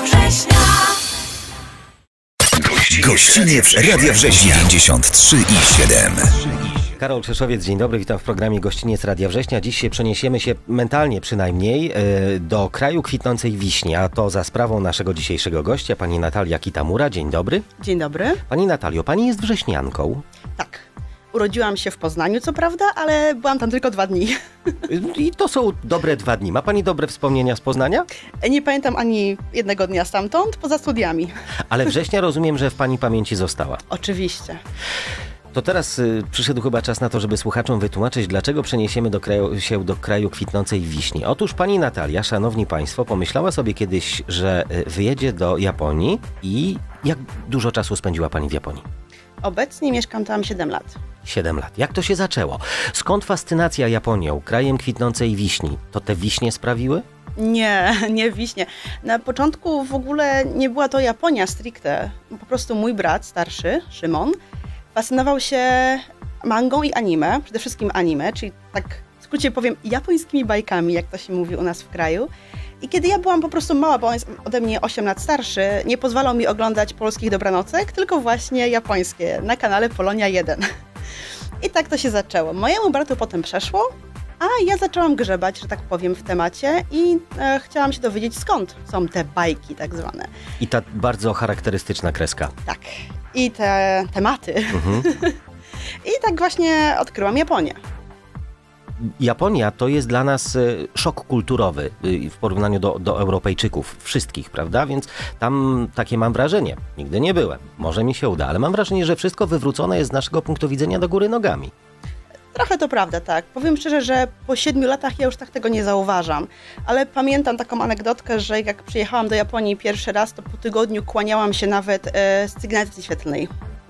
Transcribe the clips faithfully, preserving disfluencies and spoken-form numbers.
Września. Gościniec Radia Września dziewięćdziesiąt trzy i siedem. Karol Krzeszowiec, dzień dobry, witam w programie Gościniec Radia Września. Dziś się przeniesiemy się, mentalnie przynajmniej, do kraju kwitnącej wiśni, a to za sprawą naszego dzisiejszego gościa, pani Natalia Kitamura. Dzień dobry. Dzień dobry. Pani Natalio, pani jest wrześnianką. Tak. Urodziłam się w Poznaniu, co prawda, ale byłam tam tylko dwa dni. I to są dobre dwa dni. Ma pani dobre wspomnienia z Poznania? Nie pamiętam ani jednego dnia stamtąd, poza studiami. Ale września rozumiem, że w pani pamięci została. Oczywiście. To teraz y, przyszedł chyba czas na to, żeby słuchaczom wytłumaczyć, dlaczego przeniesiemy do kraju, się do kraju kwitnącej wiśni. Otóż pani Natalia, szanowni państwo, pomyślała sobie kiedyś, że y, wyjedzie do Japonii i jak dużo czasu spędziła pani w Japonii? Obecnie mieszkam tam siedem lat. siedem lat. Jak to się zaczęło? Skąd fascynacja Japonią, krajem kwitnącej wiśni? To te wiśnie sprawiły? Nie, nie wiśnie. Na początku w ogóle nie była to Japonia stricte. Po prostu mój brat starszy, Szymon, fascynował się mangą i anime, przede wszystkim anime, czyli tak w skrócie powiem japońskimi bajkami, jak to się mówi u nas w kraju. I kiedy ja byłam po prostu mała, bo on jest ode mnie osiem lat starszy, nie pozwalał mi oglądać polskich dobranocek, tylko właśnie japońskie na kanale Polonia jeden. I tak to się zaczęło. Mojemu bratu potem przeszło, a ja zaczęłam grzebać, że tak powiem, w temacie i e, chciałam się dowiedzieć, skąd są te bajki tak zwane. I ta bardzo charakterystyczna kreska. Tak. I te tematy. Mhm. I tak właśnie odkryłam Japonię. Japonia to jest dla nas szok kulturowy w porównaniu do, do Europejczyków, wszystkich, prawda? Więc tam takie mam wrażenie, nigdy nie byłem, może mi się uda, ale mam wrażenie, że wszystko wywrócone jest z naszego punktu widzenia do góry nogami. Trochę to prawda, tak. Powiem szczerze, że po siedmiu latach ja już tak tego nie zauważam. Ale pamiętam taką anegdotkę, że jak przyjechałam do Japonii pierwszy raz, to po tygodniu kłaniałam się nawet e, z sygnacji świetlnej.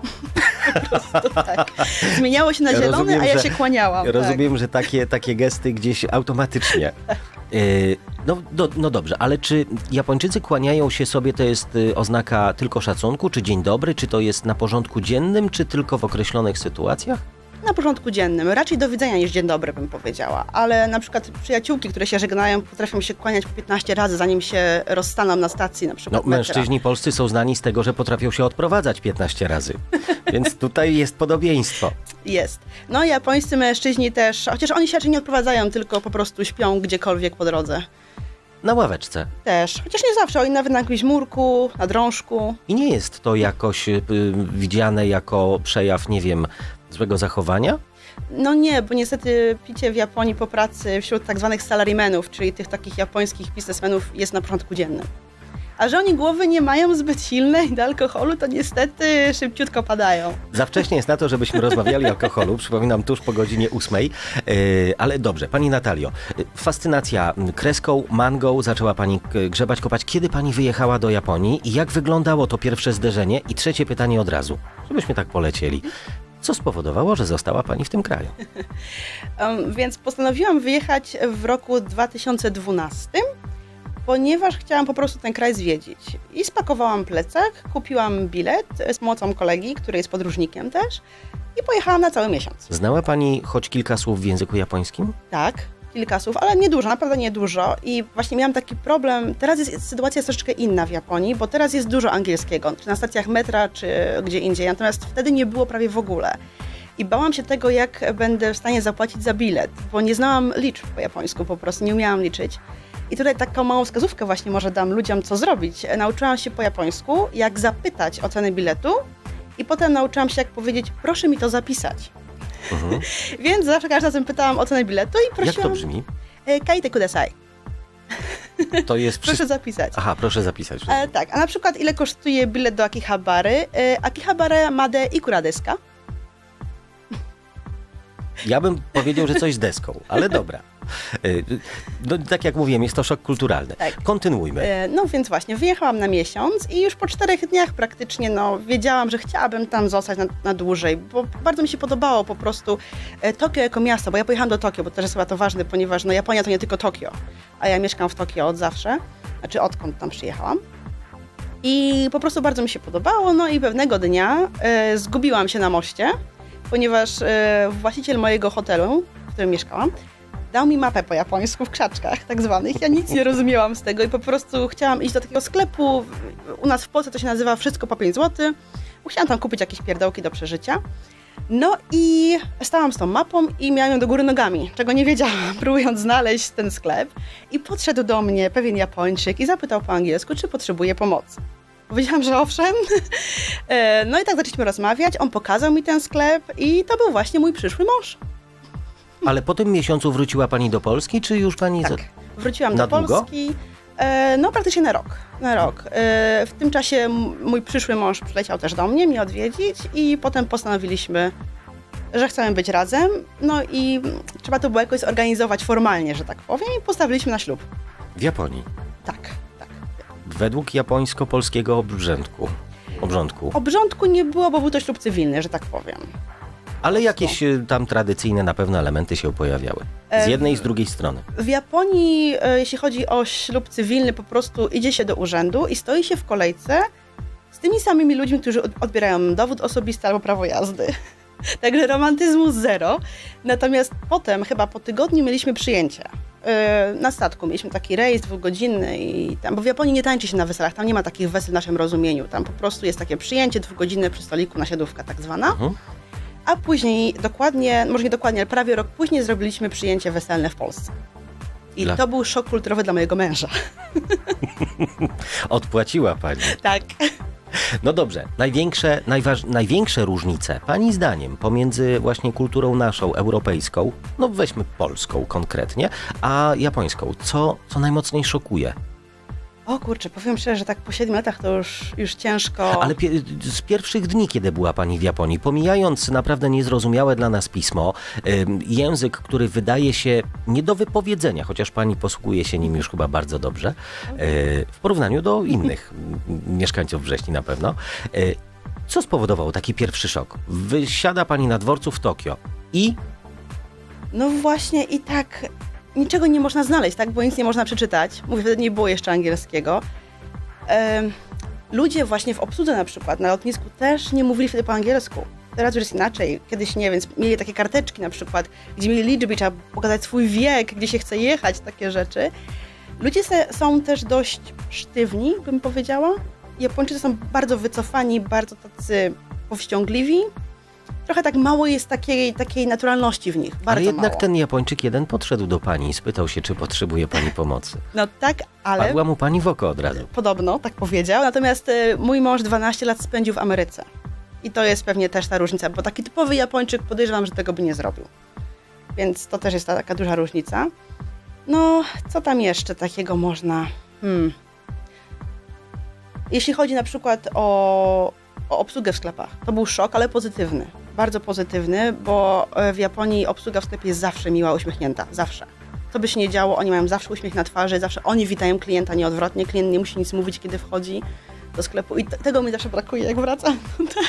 Po prostu tak. Zmieniało się na zielone, rozumiem, a ja się kłaniałam. Rozumiem, tak. że takie, takie gesty gdzieś automatycznie. Yy, no, do, no dobrze, ale czy Japończycy kłaniają się sobie, to jest oznaka tylko szacunku, czy dzień dobry, czy to jest na porządku dziennym, czy tylko w określonych sytuacjach? Na porządku dziennym. Raczej do widzenia niż dzień dobry, bym powiedziała. Ale na przykład przyjaciółki, które się żegnają, potrafią się kłaniać po piętnaście razy, zanim się rozstaną na stacji, na przykład No, mężczyźni polscy są znani z tego, że potrafią się odprowadzać piętnaście razy. Więc tutaj jest podobieństwo. Jest. No japońscy mężczyźni też, chociaż oni się raczej nie odprowadzają, tylko po prostu śpią gdziekolwiek po drodze. Na ławeczce. Też. Chociaż nie zawsze. Oni nawet na jakimś murku, na drążku. I nie jest to jakoś y, widziane jako przejaw, nie wiem, złego zachowania? No nie, bo niestety picie w Japonii po pracy wśród tak zwanych salarymenów, czyli tych takich japońskich biznesmenów, jest na porządku dziennym. A że oni głowy nie mają zbyt silne i do alkoholu, to niestety szybciutko padają. Za wcześnie jest na to, żebyśmy rozmawiali o alkoholu, przypominam, tuż po godzinie ósmej. Yy, ale dobrze, pani Natalio, fascynacja kreską, mangą, zaczęła pani grzebać, kopać. Kiedy pani wyjechała do Japonii i jak wyglądało to pierwsze zderzenie? I trzecie pytanie od razu, żebyśmy tak polecieli. Co spowodowało, że została pani w tym kraju? um, więc postanowiłam wyjechać w roku dwa tysiące dwunastym, ponieważ chciałam po prostu ten kraj zwiedzić. I spakowałam plecak, kupiłam bilet z pomocą kolegi, który jest podróżnikiem też, i pojechałam na cały miesiąc. Znała pani choć kilka słów w języku japońskim? Tak, kilka słów, ale nie dużo, naprawdę nie dużo. I właśnie miałam taki problem, teraz jest, sytuacja jest troszeczkę inna w Japonii, bo teraz jest dużo angielskiego, czy na stacjach metra, czy gdzie indziej, natomiast wtedy nie było prawie w ogóle. I bałam się tego, jak będę w stanie zapłacić za bilet, bo nie znałam liczb po japońsku, po prostu nie umiałam liczyć. I tutaj taką małą wskazówkę właśnie może dam ludziom, co zrobić. Nauczyłam się po japońsku, jak zapytać o cenę biletu i potem nauczyłam się, jak powiedzieć, proszę mi to zapisać. Mhm. Więc zawsze każdym razem pytałam o cenę biletu i prosiłam... Jak to brzmi? Kaite kudasai. To jest proszę przy... zapisać. Aha, proszę zapisać. E, tak, a na przykład ile kosztuje bilet do Akihabary? E, Akihabara made ikura desu ka? Ja bym powiedział, że coś z deską, ale dobra. No, tak jak mówiłem, jest to szok kulturalny. Tak. Kontynuujmy. No więc właśnie, wyjechałam na miesiąc i już po czterech dniach praktycznie no, wiedziałam, że chciałabym tam zostać na, na dłużej, bo bardzo mi się podobało po prostu Tokio jako miasto, bo ja pojechałam do Tokio, bo też jest chyba to ważne, ponieważ no, Japonia to nie tylko Tokio, a ja mieszkam w Tokio od zawsze, znaczy odkąd tam przyjechałam. I po prostu bardzo mi się podobało, no i pewnego dnia e, zgubiłam się na moście, ponieważ e, właściciel mojego hotelu, w którym mieszkałam, Dał mi mapę po japońsku w krzaczkach tak zwanych. Ja nic nie rozumiałam z tego i po prostu chciałam iść do takiego sklepu. U nas w Polsce to się nazywa Wszystko po pięć złotych. Chciałam tam kupić jakieś pierdołki do przeżycia. No i stałam z tą mapą i miałam ją do góry nogami, czego nie wiedziałam, próbując znaleźć ten sklep. I podszedł do mnie pewien Japończyk i zapytał po angielsku, czy potrzebuje pomocy. Powiedziałam, że owszem. No i tak zaczęliśmy rozmawiać, on pokazał mi ten sklep i to był właśnie mój przyszły mąż. Ale po tym miesiącu wróciła pani do Polski, czy już pani... Tak, wróciłam na do długo? Polski. No praktycznie na rok. Na rok. W tym czasie mój przyszły mąż przyleciał też do mnie, mnie odwiedzić i potem postanowiliśmy, że chcemy być razem. No i trzeba to było jakoś zorganizować formalnie, że tak powiem, i postawiliśmy na ślub. W Japonii? Tak, tak. Według japońsko-polskiego obrządku. Obrządku. Obrządku nie było, bo był to ślub cywilny, że tak powiem. Ale jakieś y, tam tradycyjne na pewno elementy się pojawiały. Z jednej i z drugiej strony. W Japonii, e, jeśli chodzi o ślub cywilny, po prostu idzie się do urzędu i stoi się w kolejce z tymi samymi ludźmi, którzy od, odbierają dowód osobisty albo prawo jazdy. Także romantyzmu zero. Natomiast potem, chyba po tygodniu, mieliśmy przyjęcie. E, na statku mieliśmy taki rejs dwugodzinny i tam, bo w Japonii nie tańczy się na weselach, tam nie ma takich wesel w naszym rozumieniu. Tam po prostu jest takie przyjęcie dwugodzinne przy stoliku, nasiadówka tak zwana. Mhm. A później dokładnie, może nie dokładnie, ale prawie rok później zrobiliśmy przyjęcie weselne w Polsce. I dla... to był szok kulturowy dla mojego męża. Odpłaciła pani. Tak. No dobrze, największe, najważ... największe różnice, pani zdaniem, pomiędzy właśnie kulturą naszą, europejską, no weźmy polską konkretnie, a japońską, co, co najmocniej szokuje? O kurczę, powiem szczerze, że tak po siedmiu latach to już, już ciężko... Ale pie z pierwszych dni, kiedy była pani w Japonii, pomijając naprawdę niezrozumiałe dla nas pismo, y, język, który wydaje się nie do wypowiedzenia, chociaż pani posługuje się nim już chyba bardzo dobrze, y, w porównaniu do innych mieszkańców Wrześni na pewno. Y, co spowodowało taki pierwszy szok? Wysiada pani na dworcu w Tokio i... No właśnie i tak... Niczego nie można znaleźć, tak? Bo nic nie można przeczytać. Mówię, wtedy nie było jeszcze angielskiego. Ehm, ludzie właśnie w obsłudze na przykład, na lotnisku też nie mówili wtedy po angielsku. Teraz już jest inaczej. Kiedyś nie, więc mieli takie karteczki na przykład, gdzie mieli liczby, trzeba pokazać swój wiek, gdzie się chce jechać, takie rzeczy. Ludzie se, są też dość sztywni, bym powiedziała. Japończycy są bardzo wycofani, bardzo tacy powściągliwi. Trochę tak mało jest takiej, takiej naturalności w nich, bardzo Ale jednak mało. ten Japończyk jeden podszedł do pani i spytał się, czy potrzebuje pani pomocy. No tak, ale... Padła mu pani w oko od razu. Podobno, tak powiedział. Natomiast y, mój mąż dwanaście lat spędził w Ameryce. I to jest pewnie też ta różnica, bo taki typowy Japończyk, podejrzewam, że tego by nie zrobił. Więc to też jest ta, taka duża różnica. No, co tam jeszcze takiego można... Hmm. Jeśli chodzi na przykład o, o obsługę w sklepach, to był szok, ale pozytywny. Bardzo pozytywny, bo w Japonii obsługa w sklepie jest zawsze miła, uśmiechnięta. Zawsze. Co by się nie działo, oni mają zawsze uśmiech na twarzy, zawsze oni witają klienta, nie odwrotnie. Klient nie musi nic mówić, kiedy wchodzi do sklepu i tego mi zawsze brakuje, jak wracam tutaj.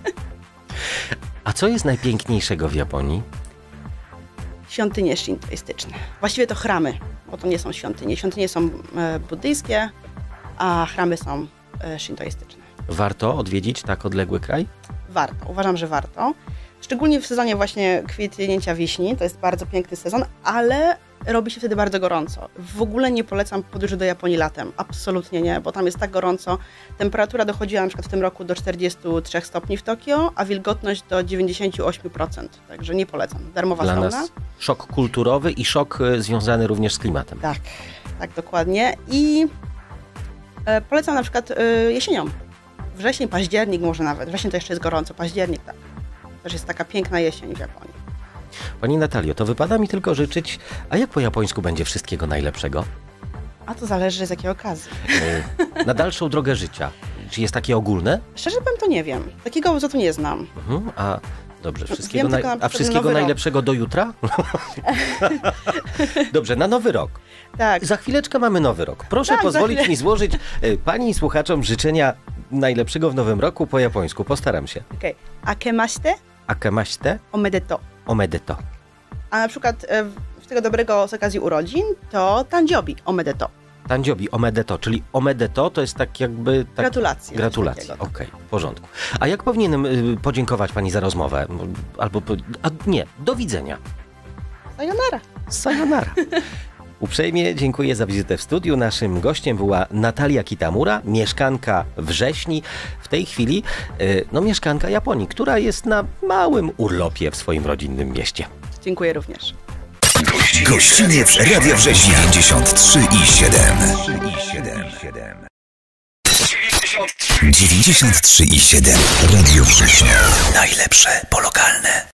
A co jest najpiękniejszego w Japonii? Świątynie shintoistyczne. Właściwie to chramy, bo to nie są świątynie. Świątynie są e, buddyjskie, a chramy są e, shintoistyczne. Warto odwiedzić tak odległy kraj? Warto, uważam, że warto. Szczególnie w sezonie właśnie kwitnięcia wiśni, to jest bardzo piękny sezon, ale robi się wtedy bardzo gorąco. W ogóle nie polecam podróży do Japonii latem, absolutnie nie, bo tam jest tak gorąco. Temperatura dochodziła na przykład w tym roku do czterdziestu trzech stopni w Tokio, a wilgotność do dziewięćdziesięciu ośmiu procent, także nie polecam. Darmowa Dla sauna. nas szok kulturowy i szok y, związany również z klimatem. Tak, tak dokładnie. I e, polecam na przykład e, jesienią. Wrzesień, październik może nawet. Wrzesień to jeszcze jest gorąco, październik tak. Też jest taka piękna jesień w Japonii. Pani Natalio, to wypada mi tylko życzyć, a jak po japońsku będzie wszystkiego najlepszego? A to zależy z jakiej okazji. Yy, na dalszą drogę życia. Czy jest takie ogólne? Szczerze powiem, to nie wiem. Takiego za to nie znam. Mhm, a dobrze, wszystkiego, Wiem, naj... a wszystkiego najlepszego do jutra? Dobrze, na nowy rok. Tak. Za chwileczkę mamy nowy rok. Proszę Tak, pozwolić mi złożyć y, pani i słuchaczom życzenia najlepszego w nowym roku po japońsku. Postaram się. Okej. Okay. Akemashite Akemashite omedeto. omedeto. A na przykład e, z tego dobrego z okazji urodzin to tanjobi omedeto. Tanjobi omedeto, czyli omedeto to jest tak jakby... Tak, gratulacje. Gratulacje, okej, okay, w porządku. A jak powinienem y, podziękować pani za rozmowę? Albo, a nie, do widzenia. Sayonara. Sayonara. Uprzejmie dziękuję za wizytę w studiu. Naszym gościem była Natalia Kitamura, mieszkanka Wrześni, w tej chwili no, mieszkanka Japonii, która jest na małym urlopie w swoim rodzinnym mieście. Dziękuję również. Gościnie w Radia Września dziewięćdziesiąt trzy i siedem. dziewięćdziesiąt trzy i siedem. Radio Września. Najlepsze po lokalne.